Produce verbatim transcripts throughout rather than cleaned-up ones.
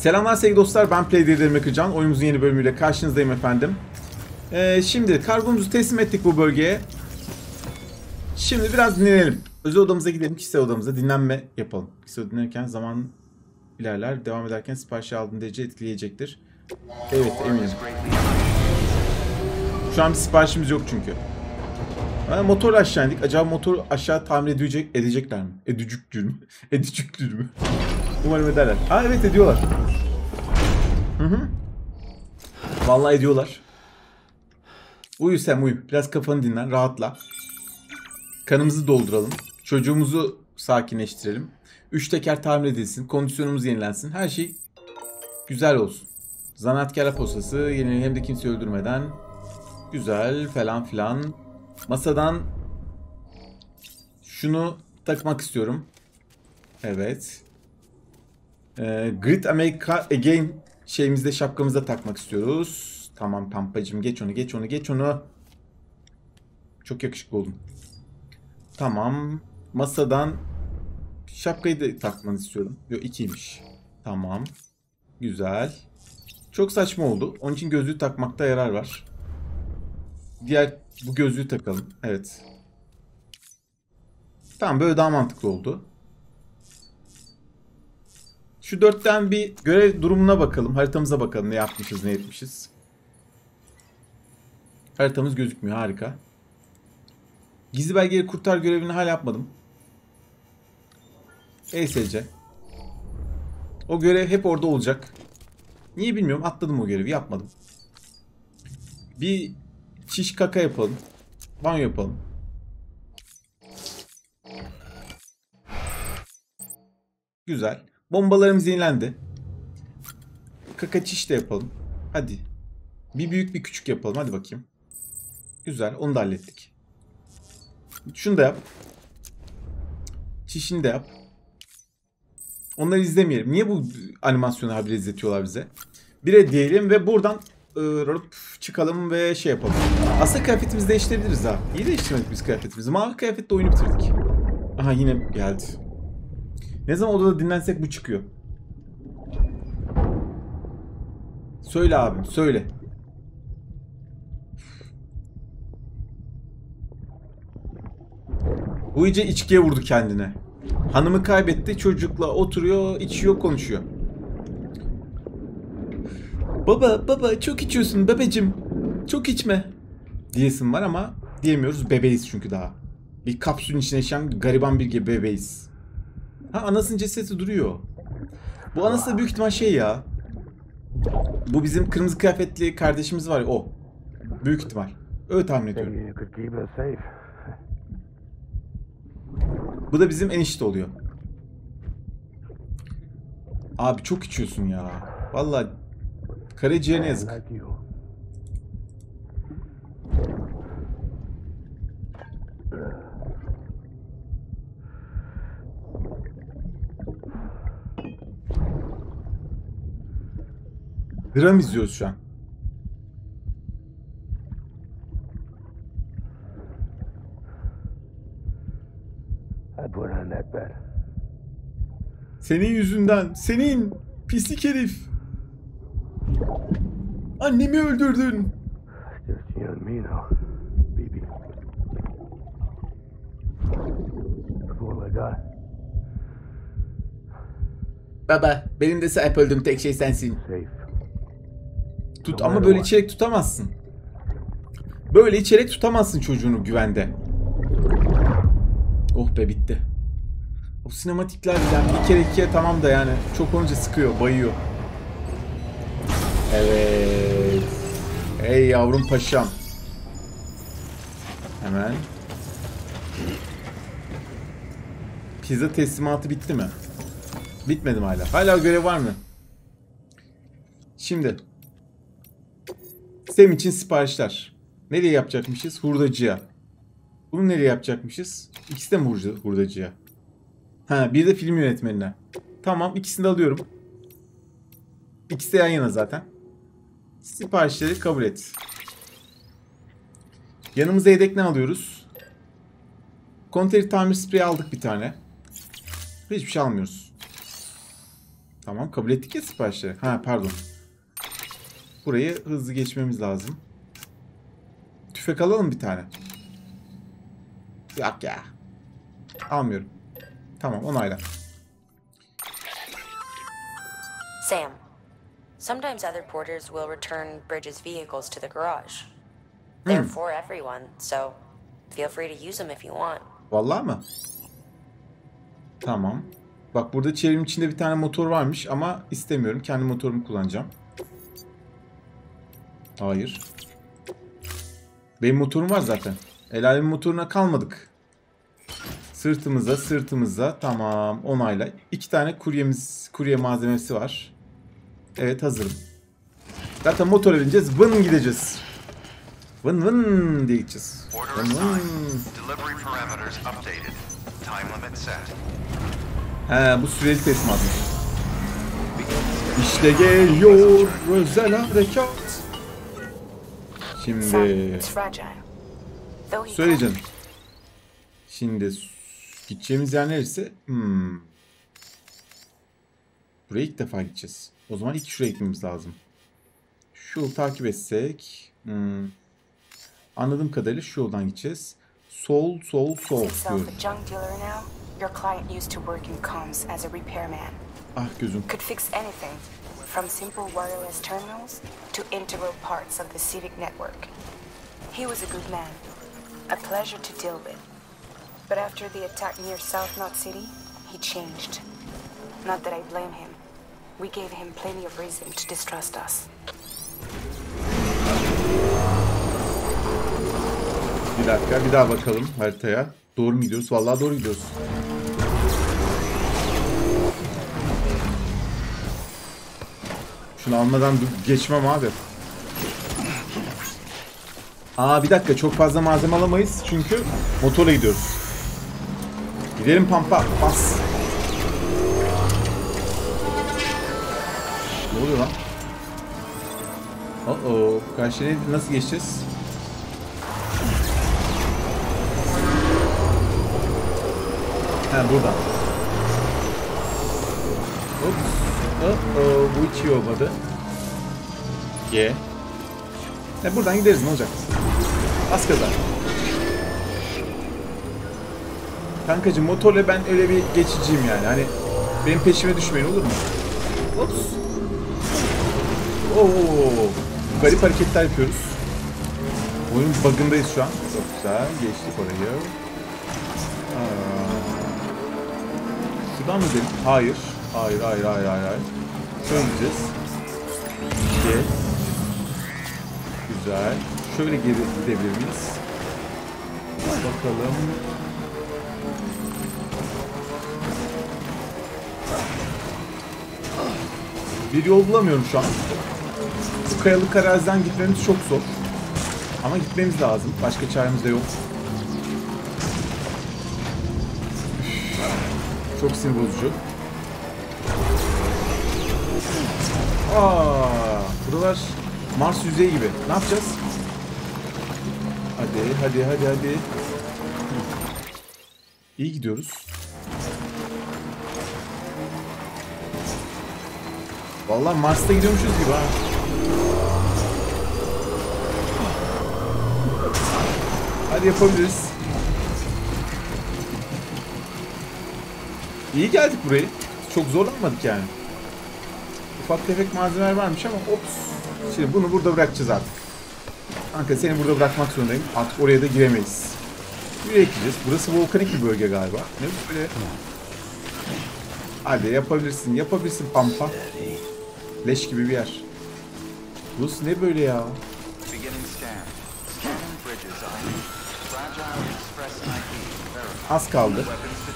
Selamlar sevgili dostlar, ben PlayDearMakerCan. Oyunumuzun yeni bölümüyle karşınızdayım efendim. Ee, şimdi kargomuzu teslim ettik bu bölgeye. Şimdi biraz dinlenelim. Özel odamıza gidelim, kişisel odamıza dinlenme yapalım. Kişisel dinlenirken zaman ilerler, devam ederken siparişi aldığın derece etkileyecektir. Evet, eminim. Şu an bir siparişimiz yok çünkü. Yani motor aşağı indik. Acaba motor aşağı tamir edecek, edecekler mi? Edücüktür mü? Edücüktür mü? Umarım ederler. Aa evet, ediyorlar. Hı hı. Vallahi ediyorlar. Uyu sen uyu. Biraz kafanı dinlen. Rahatla. Kanımızı dolduralım. Çocuğumuzu sakinleştirelim. Üç teker tamir edilsin. Kondisyonumuz yenilensin. Her şey güzel olsun. Zanaatkar posası yenileyin, hem de kimse öldürmeden. Güzel falan filan. Masadan şunu takmak istiyorum. Evet. Ee, Great America Again şeyimizde, şapkamızda takmak istiyoruz. Tamam pampacım, geç onu geç onu geç onu. Çok yakışıklı oldun. Tamam. Masadan şapkayı da takmanı istiyorum. Yok, ikiymiş. Tamam. Güzel. Çok saçma oldu. Onun için gözlüğü takmakta yarar var. Diğer bu gözlüğü takalım. Evet. Tamam, böyle daha mantıklı oldu. Şu dörtten bir görev durumuna bakalım. Haritamıza bakalım, ne yapmışız ne etmişiz. Haritamız gözükmüyor, harika. Gizli belgeleri kurtar görevini hala yapmadım. E S C. O görev hep orada olacak. Niye bilmiyorum, atladım o görevi, yapmadım. Bir çiş kaka yapalım. Banyo yapalım. Güzel. Bombalarımız yenilendi. Kaka çiş de yapalım. Hadi. Bir büyük bir küçük yapalım, hadi bakayım. Güzel, onu da hallettik. Şunu da yap. Çişini de yap. Onları izlemeyelim. Niye bu animasyonu habire izletiyorlar bize? Bire diyelim ve buradan ıı, çıkalım ve şey yapalım. Aslında kıyafetimizi değiştirebiliriz ha. İyi değiştirmedik biz kıyafetimizi. Mavi kıyafetle oyunu bitirdik. Aha, yine geldi. Ne zaman odada dinlensek bu çıkıyor. Söyle abim, söyle. Bu iyice içkiye vurdu kendine. Hanımı kaybetti, çocukla oturuyor, içiyor, konuşuyor. Baba, baba çok içiyorsun babacım. Çok içme. Diyesim var ama diyemiyoruz, bebeğiz çünkü daha. Bir kapsülün içine yaşayan gariban bir bebeğiz. Ha, anasının cesedi duruyor. Bu anası da büyük ihtimal şey ya. Bu bizim kırmızı kıyafetli kardeşimiz var ya, o. Büyük ihtimal. Öyle tahmin ediyorum. Bu da bizim enişte oluyor. Abi çok içiyorsun ya. Vallahi karaciğerine yazık. Dram izliyoruz şu an. Senin yüzünden. Senin pislik herif. Annemi öldürdün. Baba, benim de sahip olduğum tek şey sensin. Tut ama böyle içerek tutamazsın. Böyle içerek tutamazsın çocuğunu güvende. Oh be, bitti. O sinematikler yani bir kere iki kere tamam da yani çok olunca sıkıyor, bayıyor. Evet. Ey yavrum paşam. Hemen. Pizza teslimatı bitti mi? Bitmedi mi hala? Hala görev var mı? Şimdi. Sistem için siparişler. Nereye yapacakmışız? Hurdacıya. Bunu nereye yapacakmışız? İkisi de mi hurdacıya? Ha, bir de film yönetmenine. Tamam, ikisini de alıyorum. İkisi de yan yana zaten. Siparişleri kabul et. Yanımıza yedek ne alıyoruz? Konteyner tamir spreyi aldık bir tane. Hiçbir şey almıyoruz. Tamam, kabul ettik ya siparişleri. Ha pardon. Burayı hızlı geçmemiz lazım. Tüfek alalım bir tane. Yok ya. Almıyorum. Tamam, onayla. Sam, sometimes other porters will return Bridges' vehicles to the garage. They're Hmm. for everyone, so feel free to use them if you want. Vallahi mı? Tamam. Bak burada çevrim içinde bir tane motor varmış ama istemiyorum. Kendi motorumu kullanacağım. Hayır. Benim motorum var zaten. El alemin motoruna kalmadık. Sırtımıza sırtımıza. Tamam, onayla. İki tane kuryemiz, kurye malzemesi var. Evet, hazırım. Zaten motora bineceğiz. Vın gideceğiz. Vın vın diye gideceğiz. Vın vın. He, bu süreli teslimatmış. İşte geliyor özel harekat. Şimdi söyle canım. Şimdi gideceğimiz yer neresi? Hmm. Buraya ilk defa gideceğiz. O zaman ilk şuraya gitmemiz lazım. Şu yolu takip etsek. Hmm. Anladığım kadarıyla şu yoldan gideceğiz. Sol, sol, sol diyorum. Ah gözüm. Could fix anything, from simple wireless terminals to integral parts of the civic network. He was a good man, a pleasure to deal with. But after the attack near South Knot City, he changed. Not that I blame him. We gave him plenty of reason to distrust us. Bir dakika, bir daha bakalım haritaya. Doğru mu gidiyoruz? Vallahi doğru gidiyoruz. Şunu almadan geçmem abi. Aa bir dakika, çok fazla malzeme alamayız çünkü motorla gidiyoruz. Gidelim pampa, bas. Ne oluyor lan? Oh oh, karşıya nasıl geçeceğiz? Ha buradan. Oops. Oh oh, bu hiç iyi olmadı. Ye. E buradan gideriz, ne olacak? Az kadar. Kankacığım motorla ben öyle bir geçiciyim yani. Hani benim peşime düşmeyin, olur mu? Ops. Oo. Garip hareketler yapıyoruz. Oyunun bug'ındayız şu an. Çok güzel. Geçtik orayı. Aa. Şuradan mı gidelim? Hayır. Hayır, hayır, hayır, hayır, hayır. Şöyle gideceğiz. Geç. Güzel. Şöyle geri gidebilir miyiz? Bakalım. Bir yol bulamıyorum şu an. Bu kayalık araziden gitmemiz çok zor. Ama gitmemiz lazım. Başka çaremiz de yok. Çok sinir bozucu. Aa, buralar Mars yüzeyi gibi. Ne yapacağız? Hadi, hadi, hadi, hadi. İyi gidiyoruz. Vallahi Mars'ta gidiyormuşuz gibi ha. Hadi yapabiliriz. İyi geldik buraya. Çok zorlanmadık yani. Ufak tefek malzemeler varmış ama ops. Şimdi bunu burada bırakacağız artık. Kanka seni burada bırakmak zorundayım. Artık oraya da giremeyiz. Buraya gideceğiz. Burası volkanik bir bölge galiba. Ne böyle? Hadi yapabilirsin. Yapabilirsin pampa. Leş gibi bir yer. Burası ne böyle ya? Az kaldı.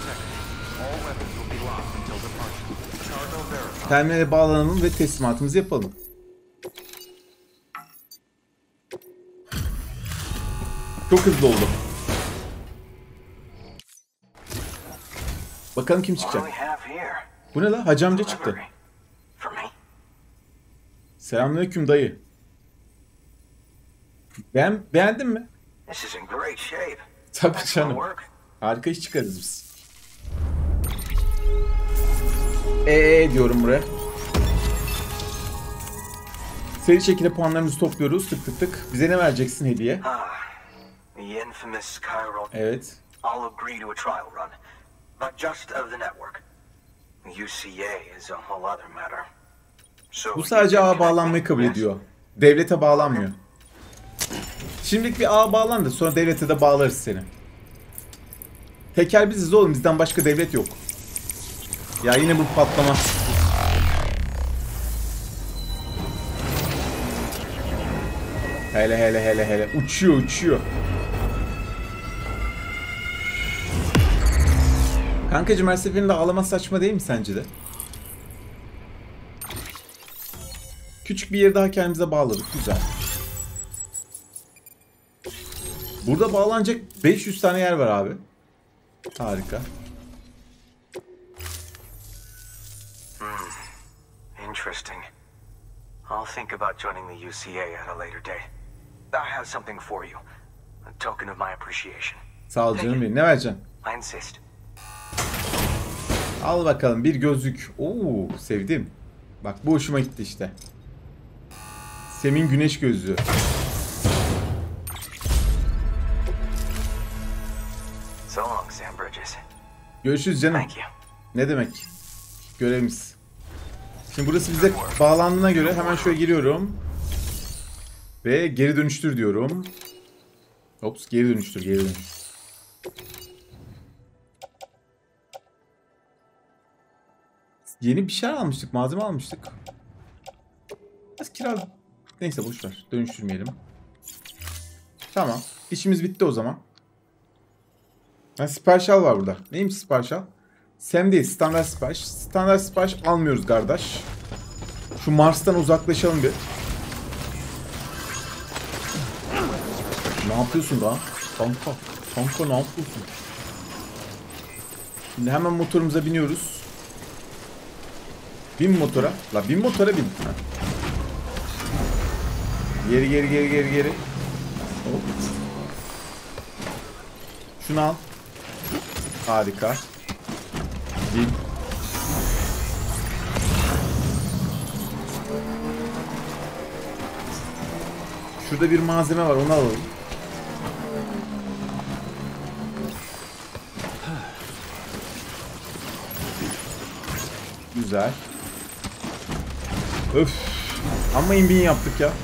Terminale bağlanalım ve teslimatımızı yapalım. Çok hızlı oldu. Bakalım kim çıkacak. Bu ne la? Hacı amca çıktı. Selamünaleyküm dayı. Ben beğendin mi? Tabii canım. Harika iş çıkarız biz. Eee diyorum buraya. Seri şekilde puanlarımızı topluyoruz. Tık tık tık. Bize ne vereceksin hediye? Ah, the infamous Chiral. Evet. I'll agree to a trial run, but just of the network. U C A is a whole other matter. So Bu sadece ağa bağlanmayı kabul ediyor. Devlete bağlanmıyor. Şimdilik bir ağa bağlan da sonra devlete de bağlarız seni. Teker biziz oğlum. Bizden başka devlet yok. Ya yine bu patlama. Hele hele hele hele. Uçuyor uçuyor. Kankacığım her seferinde ağlama saçma değil mi sence de? Küçük bir yeri daha kendimize bağladık. Güzel. Burada bağlanacak beş yüz tane yer var abi. Harika. Hmm. Interesting. I'll think about joining the U C A at a later date. I have something for you. A token of my appreciation. Sağ ol canım benim. Ne vereceksin? I insist. Al bakalım bir gözlük. Oo, sevdim. Bak bu hoşuma gitti işte. Sem'in güneş gözlüğü. So long, Sam Bridges. Görüşürüz canım. Thank you. Ne demek? Görevimiz. Şimdi burası bize bağlandığına göre hemen şöyle giriyorum. Ve geri dönüştür diyorum. Ops, geri dönüştür, geri dönüştür. Yeni bir şey almıştık, malzeme almıştık. Biraz kira... Neyse boşver, dönüştürmeyelim. Tamam, işimiz bitti o zaman. Ha, sipariş al var burada. Neymiş sipariş al? Sam değil, standart sipariş. Standart sipariş almıyoruz kardeş. Şu Mars'tan uzaklaşalım bir. Ne yapıyorsun lan? Kanka, kanka ne yapıyorsun? Şimdi hemen motorumuza biniyoruz. Bin motora. La bin motora bin. Ha. Geri geri geri geri geri. Hop. Şunu al. Harika. Bin. Şurada bir malzeme var, onu alalım. Güzel. Öf. Amma imbin yaptık ya.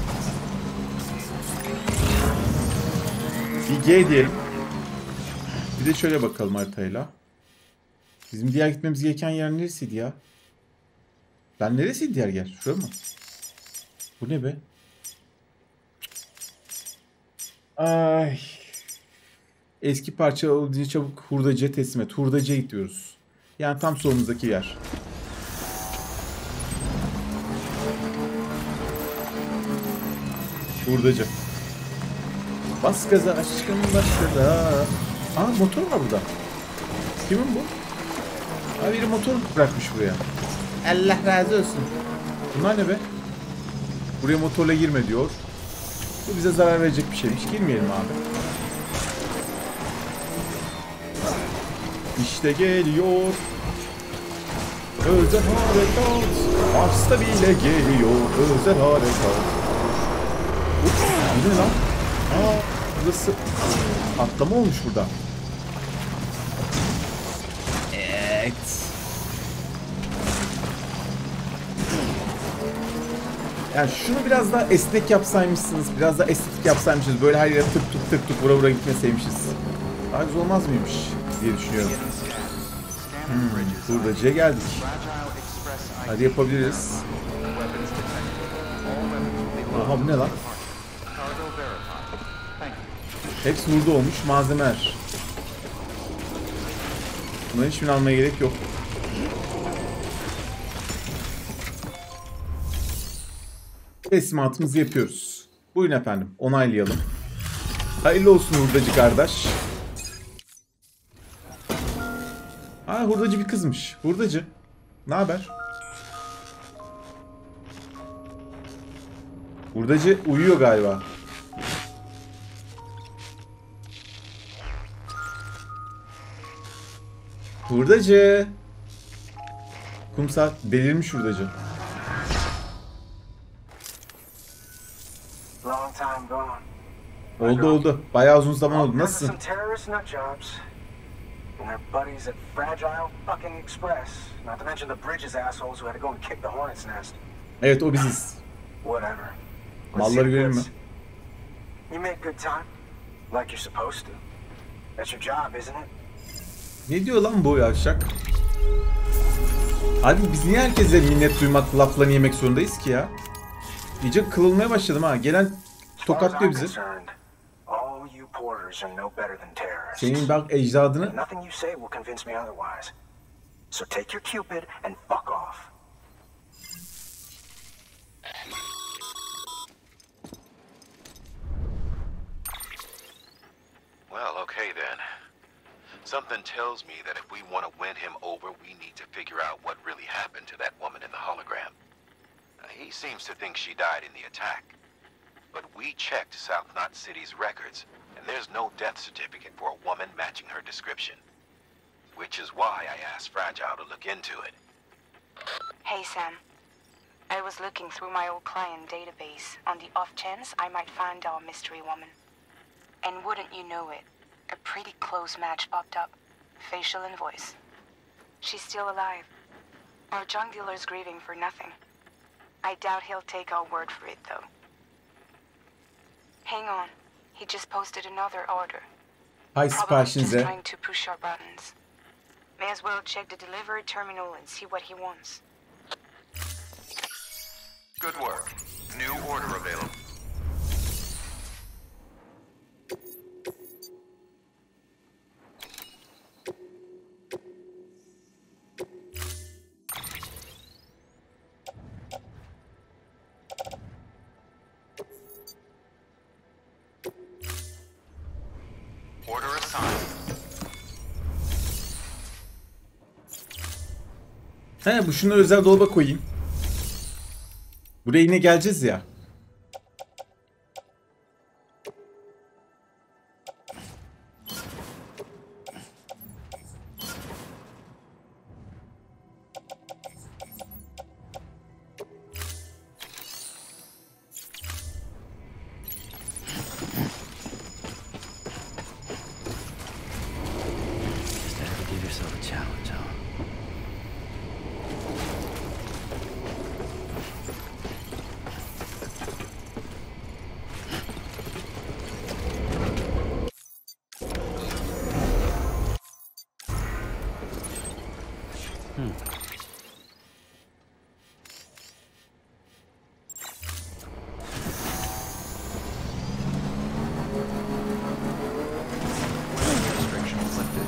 Bir G diyelim. Bir de şöyle bakalım haritayla. Bizim diğer gitmemiz gereken yer neresiydi ya? Ben neresiydi diğer yer? Şuraya mı? Bu ne be? Ay. Eski parça olduğu çabuk hurdacıya teslim et. Hurdacıya gidiyoruz. Yani tam solumuzdaki yer. Hurdacı. Bas gaza aşkım bas gaza. Aa motor var burada. Kimin bu? Ha biri motor bırakmış buraya. Allah razı olsun. Bunlar ne be? Buraya motorla girme diyor. Bu bize zarar verecek bir şeymiş. Girmeyelim abi. İşte geliyor. Özel harekat. Mars'ta bile geliyor. Özel harekat. Ups, bu ne lan? Aa, burası atlama olmuş burada. Evet. Yani şunu biraz daha esnek yapsaymışsınız, biraz daha estetik yapsaymışız, böyle her yere tık tık tık tık vura vura gitmeseymişiz. Daha güzel olmaz mıymış diye düşünüyorum. Hmm, hurdacıya geldik. Hadi yapabiliriz. Oha bu ne lan? Hepsi hurda olmuş malzemeler. Bunların hiçbirini almaya gerek yok. Teslimatımızı yapıyoruz. Buyurun efendim, onaylayalım. Hayırlı olsun hurdacı kardeş. Ha hurdacı bir kızmış. Hurdacı. Ne haber? Hurdacı uyuyor galiba. Hurdacı. Kumsal delirmiş hurdacı. I'm gone. Oldu oldu. Bayağı uzun zaman oldu. Some Nasılsın? terrorist nut jobs. And their buddies at Fragile fucking Express. Not to mention the Bridges assholes who had to go and kick the hornet's nest. Evet o biziz. Whatever. Let's Malları see verir mi? this. You make good time. Like you're supposed to. That's your job, isn't it? Ne diyor lan bu yavşak? Abi biz niye herkese minnet duymak, laflarını yemek zorundayız ki ya? İyice kılılmaya başladım ha. Gelen tokatlıyor bizi. Senin bak ecdadını... Nothing you say will convince me otherwise. So take your Cupid and fuck off. Well, okay then. Something tells me that if we want to win him over, we need to figure out what really happened to that woman in the hologram. Uh, he seems to think she died in the attack. But we checked South Knot City's records, and there's no death certificate for a woman matching her description. Which is why I asked Fragile to look into it. Hey, Sam. I was looking through my old client database on the off chance I might find our mystery woman. And wouldn't you know it, a pretty close match popped up. Facial and voice. She's still alive. Our junk dealer's grieving for nothing. I doubt he'll take our word for it, though. Hang on. He just posted another order. Hay Probably just siparişinize. trying to push our buttons. May as well check the delivery terminal and see what he wants. Good work. New order available. Order assigned. He bu şunları özel dolaba koyayım. Buraya yine geleceğiz ya. Just have to give yourself a challenge, huh? Restrictions lifted.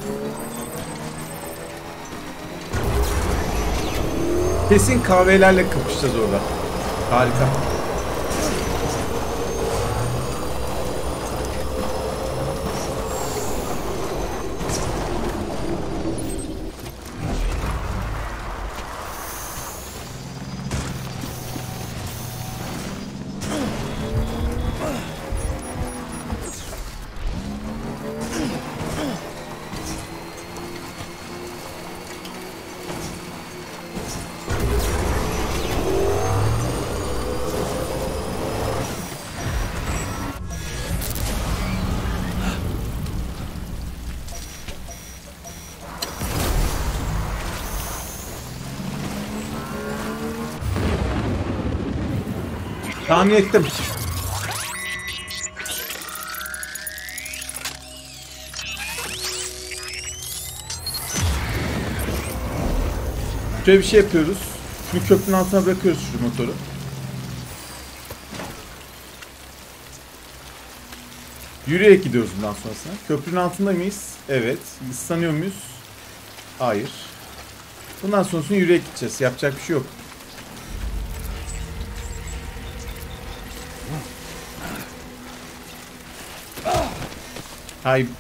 Kesin kahvelerle kapışacağız orada. Harika. Tahmin ettim. Şöyle bir şey yapıyoruz. Şunu köprünün altına bırakıyoruz şu motoru. Yürüyerek gidiyoruz bundan sonrasına. Köprünün altında mıyız? Evet. Islanıyor muyuz? Hayır. Bundan sonrasını yürüyerek gideceğiz. Yapacak bir şey yok. Hay.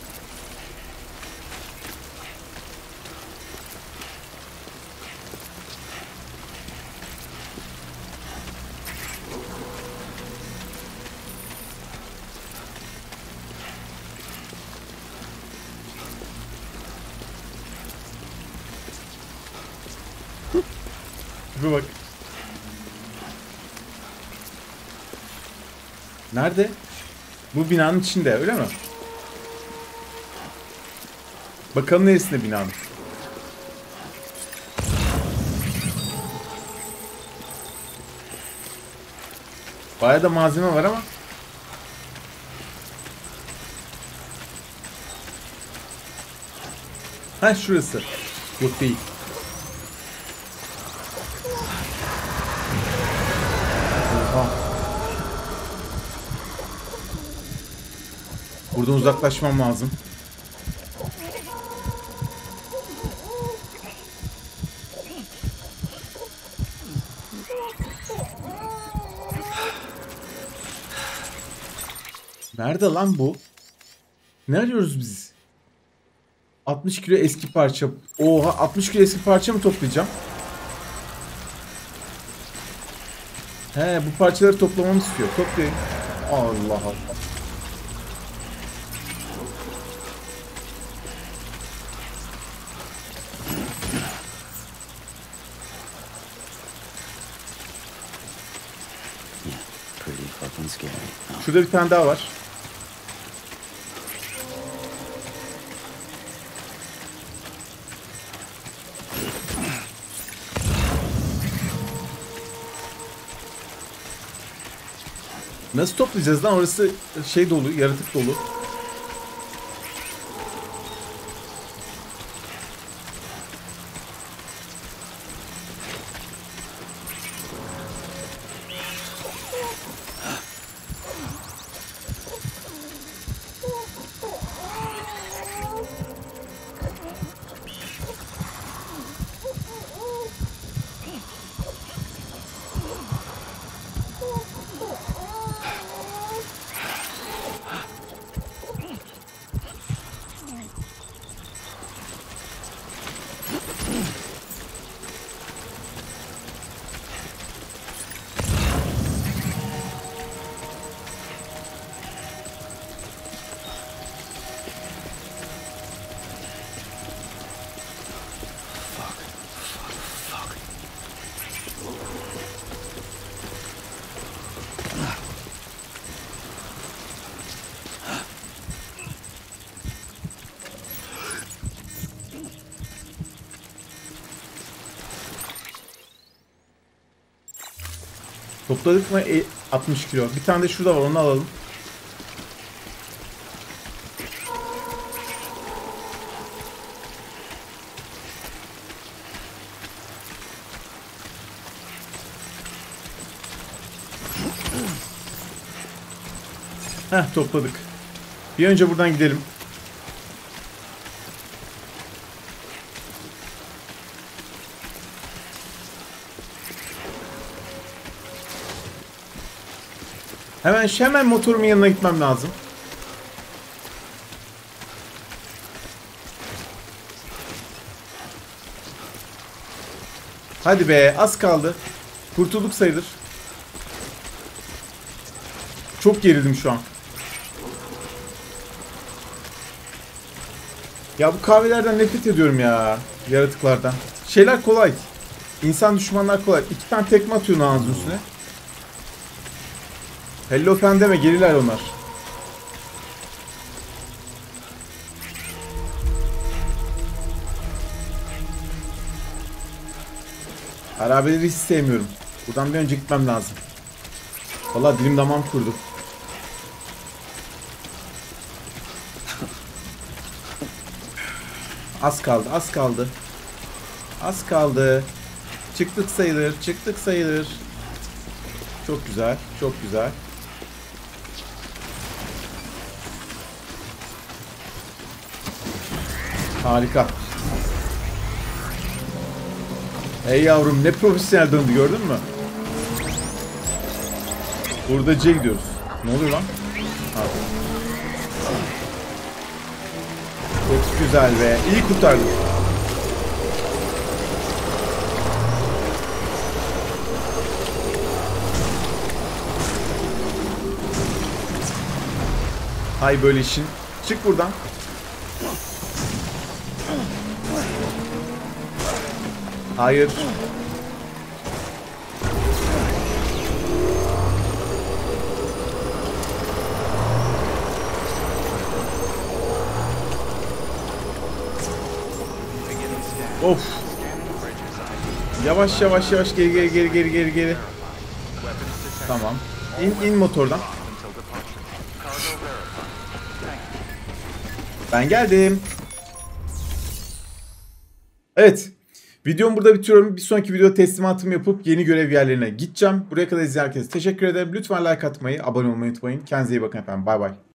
Bir bak. Nerede? Bu binanın içinde öyle mi? Bakalım neresinde binanın? Bayağı da malzeme var ama. Ha şurası. Yok değil. Oha. Buradan uzaklaşmam lazım. Nerede lan bu? Ne arıyoruz biz? altmış kilo eski parça. Oha, altmış kilo eski parça mı toplayacağım? He, bu parçaları toplamamı istiyor. Toplayayım. Allah Allah. Pretty fucking scary. Şurada bir tane daha var. Nasıl toplayacağız lan? Orası şey dolu, yaratık dolu. Topladık mı? E, altmış kilo. Bir tane de şurada var, onu alalım. Heh, topladık. Bir önce buradan gidelim. Hemen hemen motorumun yanına gitmem lazım. Hadi be, az kaldı. Kurtulduk sayılır. Çok gerildim şu an. Ya bu kahvelerden nefret ediyorum ya. Yaratıklardan. Şeyler kolay. İnsan düşmanlar kolay. İki tane tekme atıyor ağzının üstüne. Hello fen deme, geriler onlar. Harabeleri hiç sevmiyorum. Buradan bir önce gitmem lazım. Vallahi dilim damağım kurdu. Az kaldı, az kaldı. Az kaldı. Çıktık sayılır, çıktık sayılır. Çok güzel, çok güzel. Harika. Ey yavrum, ne profesyonel döndü, gördün mü? Hurdacıya gidiyoruz. Ne oluyor lan? Ha. Çok güzel be. İyi kurtardık. Hay böyle işin. Çık buradan. Hayır. Of. Yavaş yavaş yavaş geri geri geri geri geri geri. Tamam. İn in motordan. Ben geldim. Evet. Videomu burada bitiriyorum. Bir sonraki video teslimatımı yapıp yeni görev yerlerine gideceğim. Buraya kadar izleyen herkese teşekkür ederim. Lütfen like atmayı, abone olmayı unutmayın. Kendinize iyi bakın efendim. Bay bay.